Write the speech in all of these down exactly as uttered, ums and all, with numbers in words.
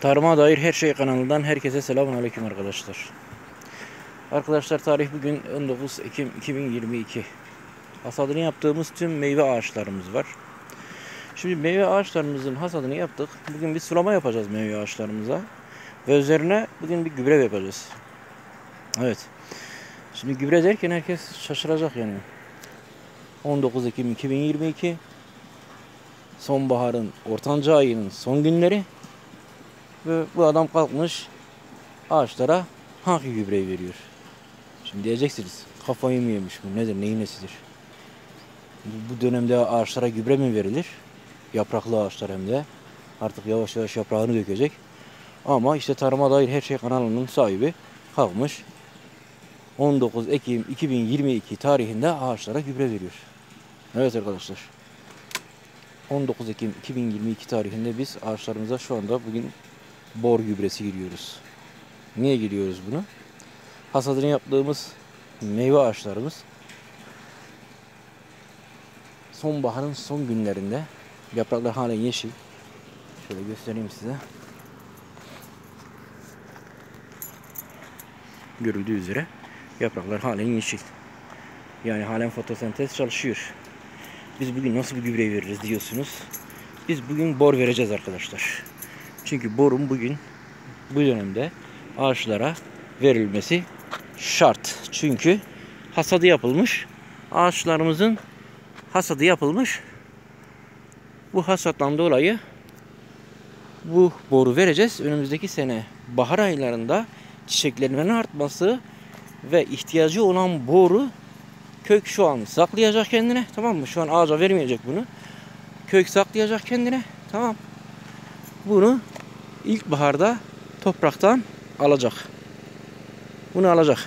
Tarıma dair her şey kanalından herkese selamünaleyküm arkadaşlar. Arkadaşlar tarih bugün on dokuz Ekim iki bin yirmi iki. Hasadını yaptığımız tüm meyve ağaçlarımız var. Şimdi meyve ağaçlarımızın hasadını yaptık. Bugün bir sulama yapacağız meyve ağaçlarımıza. Ve üzerine bugün bir gübre yapacağız. Evet. Şimdi gübre derken herkes şaşıracak yani. on dokuz Ekim iki bin yirmi iki. Sonbaharın ortanca ayının son günleri. Ve bu adam kalkmış ağaçlara hangi gübreyi veriyor? Şimdi diyeceksiniz kafayı mı yemiş bu, nedir, neyin nesidir? Bu dönemde ağaçlara gübre mi verilir? Yapraklı ağaçlar hem de. Artık yavaş yavaş yaprağını dökecek. Ama işte Tarıma Dair Her Şey kanalının sahibi kalkmış on dokuz Ekim iki bin yirmi iki tarihinde ağaçlara gübre veriyor. Evet arkadaşlar. on dokuz Ekim iki bin yirmi iki tarihinde biz ağaçlarımıza şu anda bugün bor gübresi giriyoruz. Niye giriyoruz bunu? Hasadını yaptığımız meyve ağaçlarımız sonbaharın son günlerinde, yapraklar halen yeşil. Şöyle göstereyim size. Görüldüğü üzere yapraklar halen yeşil. Yani halen fotosentez çalışıyor. Biz bugün nasıl bir gübre veririz diyorsunuz. Biz bugün bor vereceğiz arkadaşlar. Çünkü borun bugün bu dönemde ağaçlara verilmesi şart. Çünkü hasadı yapılmış. Ağaçlarımızın hasadı yapılmış. Bu hasattan dolayı bu boru vereceğiz. Önümüzdeki sene bahar aylarında çiçeklenmenin artması ve ihtiyacı olan boru kök şu an saklayacak kendine. Tamam mı? Şu an ağaca vermeyecek bunu. Kök saklayacak kendine. Tamam. Bunu ilkbaharda topraktan alacak. Bunu alacak.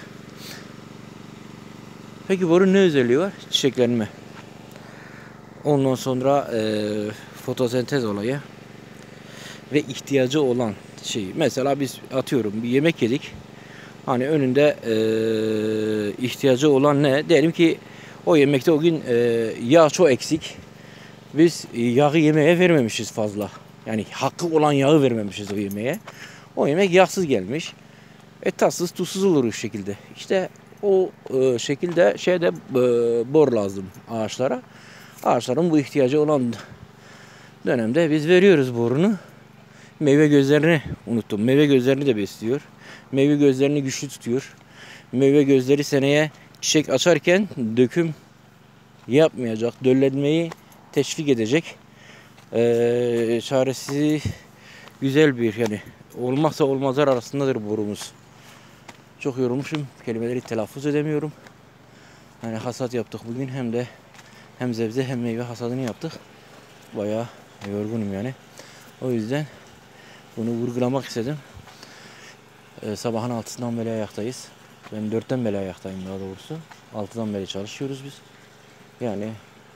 Peki borun ne özelliği var? Çiçeklenme. Ondan sonra e, fotosentez olayı ve ihtiyacı olan şey. Mesela biz atıyorum bir yemek yedik. Hani önünde e, ihtiyacı olan ne? Diyelim ki o yemekte o gün e, yağ çok eksik. Biz yağı yemeğe vermemişiz fazla. Yani hakkı olan yağı vermemişiz o yemeğe. O yemek yağsız gelmiş. E tatsız tuzsuz olur o şekilde. İşte o e, şekilde şeyde e, bor lazım ağaçlara. Ağaçların bu ihtiyacı olan dönemde biz veriyoruz borunu. Meyve gözlerini unuttum. Meyve gözlerini de besliyor. Meyve gözlerini güçlü tutuyor. Meyve gözleri seneye çiçek açarken döküm yapmayacak. Döllenmeyi teşvik edecek. Ee, çaresi güzel bir, yani olmazsa olmazlar arasındadır borumuz. Çok yorulmuşum. Kelimeleri telaffuz edemiyorum. Yani hasat yaptık bugün, hem de hem sebze hem meyve hasadını yaptık. Bayağı yorgunum yani. O yüzden bunu vurgulamak istedim. Ee, sabahın altısından beri ayaktayız. Ben dörtten beri ayaktayım daha doğrusu. altıdan beri çalışıyoruz biz. Yani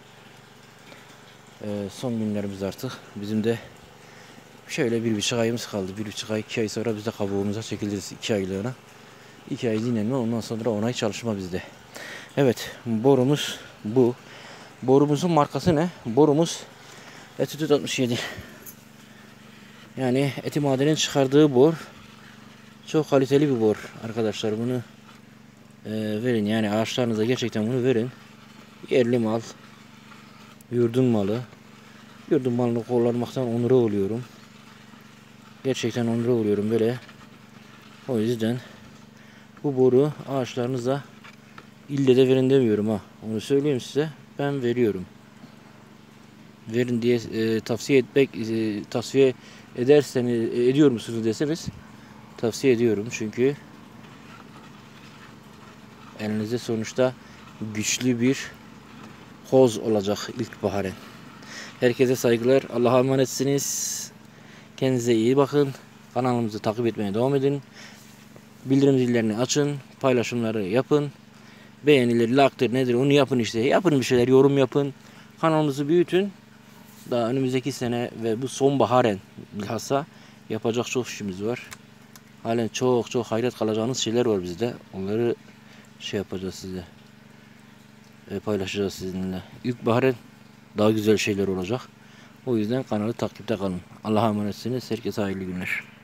e, son günlerimiz artık. Bizim de şöyle bir buçuk ayımız kaldı. Bir buçuk ay, iki ay sonra biz de kabuğumuza çekiliriz. iki aylığına. iki ay dinlenme, ondan sonra on ay çalışma bizde. Evet, borumuz bu. Borumuzun markası ne? Borumuz Etüt altmış yedi. Yani Eti Maden'in çıkardığı bor. Çok kaliteli bir bor arkadaşlar. Bunu e, verin, yani ağaçlarınıza gerçekten bunu verin. Yerli mal, yurdun malı. Yurdun malını kullanmaktan onur oluyorum. Gerçekten onur oluyorum böyle. O yüzden bu boru ağaçlarınıza ille de verin demiyorum ha. Onu söyleyeyim size. Ben veriyorum. Verin diye e, tavsiye etmek e, tavsiye ederseniz, e, ediyor musunuz deseniz, tavsiye ediyorum. Çünkü elinizde sonuçta güçlü bir hoz olacak ilkbaharın. Herkese saygılar. Allah'a emanetsiniz. Kendinize iyi bakın. Kanalımızı takip etmeye devam edin. Bildirim zillerini açın. Paylaşımları yapın. Beğenileri, like'tır nedir onu yapın işte. Yapın bir şeyler, yorum yapın. Kanalımızı büyütün. Daha önümüzdeki sene ve bu sonbaharen bilhassa yapacak çok işimiz var. Halen çok çok hayret kalacağınız şeyler var bizde. Onları şey yapacağız size. E, paylaşacağız sizinle. İlkbaharın daha güzel şeyler olacak. O yüzden kanalı takipte kalın. Allah'a emanetsiniz. Herkese hayırlı günler.